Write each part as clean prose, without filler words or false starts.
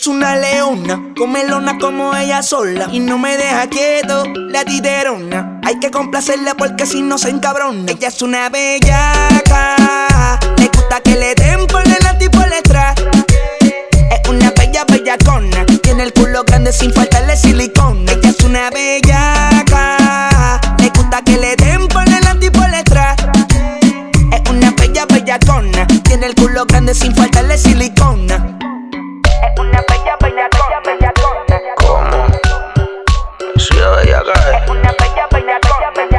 es una leona, comelona como ella sola y no me deja quieto, la titerona. Hay que complacerla porque si no se encabrona. Ella es una bellaca, le gusta que le den por delante y por detrás. Es una bella bellacona, tiene el culo grande sin faltarle silicona. Ella es una bellaca, le gusta que le den por delante y por detrás. Es una bella bellacona, tiene el culo grande sin faltarle silicona. Es una bella bellacona. ¿Cómo? Sí, ella cae. Es una bella bellacona.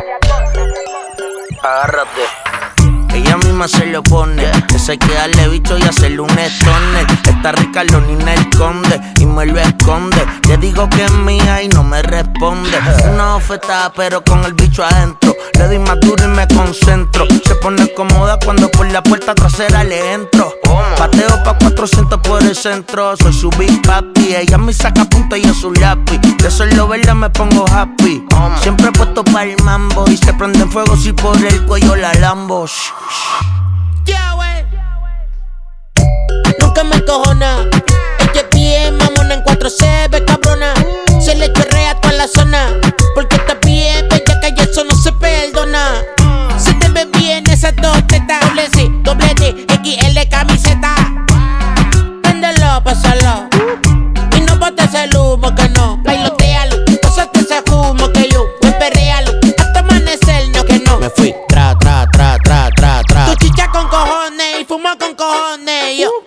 Agárrate. Ella misma se lo pone, que se queda darle bicho y hacerle un stoner. Está rica Lonina el conde y me lo esconde. Le digo que es mía y no me responde. Una oferta pero con el bicho adentro. Le doy más duro y me concentro. Se pone cómoda cuando por la puerta trasera le entro. Pateo pa' 400 por el centro. Soy su big papi, ella me saca punta y yo su lápiz. De solo verla me pongo happy. Siempre puesto pa' el mambo y se prende en fuego si por el cuello la lambo. Nunca me encojona. Ella es bien mamona, en 4C ve cabrona. Se le chorrea toda la zona, porque está bien bella que eso no se perdona. Se te ve bien esas dos tetas. Doble C, doble D, XL camiseta. Préndelo, pásalo y no botes el humo que no. Bailotealo, pásate ese humo que yo. Ven perréalo, hasta amanecer no que no. Me fui, tra. Tu chicha con cojones y fumo con cojones. Yo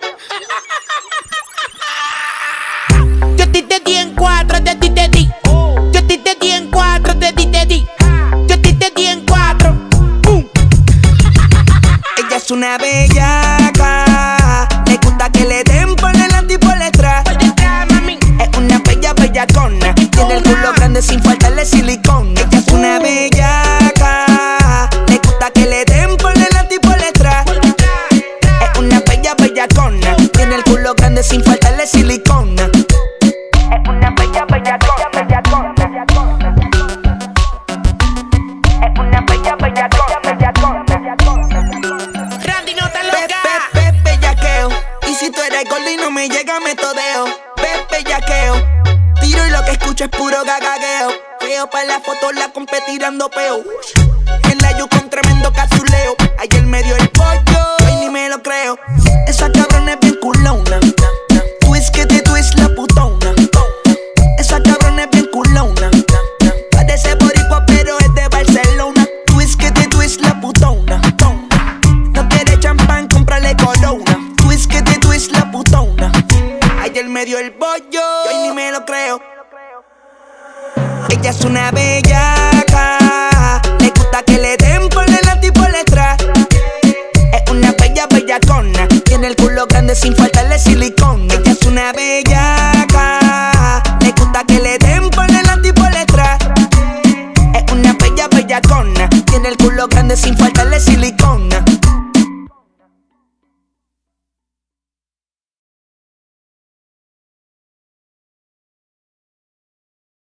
a ti te di en 4, de ti te di. Yo a ti te di en 4, de ti te di. Yo a ti te di en 4. ¡Bum! Ella es una bellaca, le gusta que le den por delante y por detrás. Mami. Es una bella bellacona, tiene el culo grande sin faltarle silicona. Ella es una bellaca, le gusta que le den por delante y por detrás. Es una bella bellacona, tiene el culo grande sin faltarle silicona. Es una bella bellacona. Es una bella bellacona. Randy, no te loca. Bellaqueo. Y si tú eres gordo y no me llega, me todeo. Bellaqueo. Tiro y lo que escucho es puro gagagueo. Feo pa' la foto, la compé tirando peo. En la con tremendo cazuleo. Ayer me dio el pollo, hoy ni me lo creo. Esa cabrona es bien culona. Twist que te twist la putona. Esa cabrona es bien culona. Parece boricua pero es de Barcelona. Twist que te twist la putona. No quiere champán, cómprale corona. Twist que te twist la putona. Ayer me dio el bollo, hoy ni me lo creo. Ella es una bellaca, le gusta que le den por delante y por detrás. Es una bella bellacona, tiene el culo grande sin faltarle silicona. Ella es una bellaca, le gusta que le den por delante y por detrás. Es una bella bellacona, tiene el culo grande sin faltarle